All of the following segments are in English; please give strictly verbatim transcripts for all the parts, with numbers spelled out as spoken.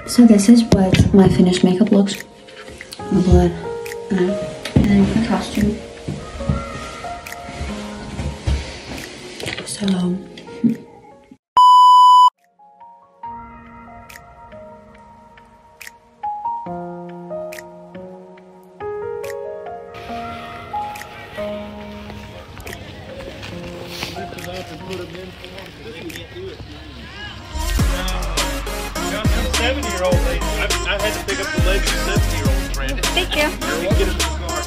So this is what my finished makeup looks. My blood. Uh, and then my costume. So... seventy-year-old lady. I, I had to pick up the leg of a seventy-year-old friend. Thank you. You can get him in the car.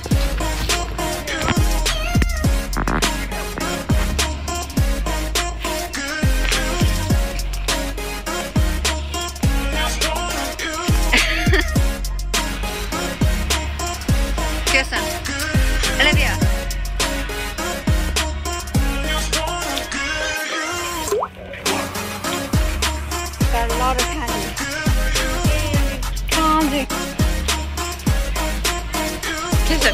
Kirsten. Olivia. Got a lot of candy. Candy. Kirsten.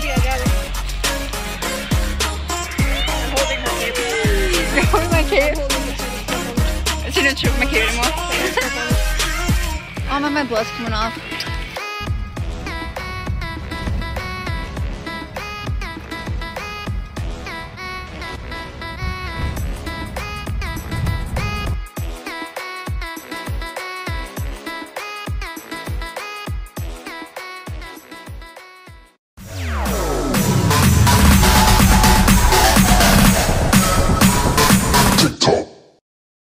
I'm holding her cable. You're holding my cable? I didn't choke my cable anymore. Oh, my blood's coming off.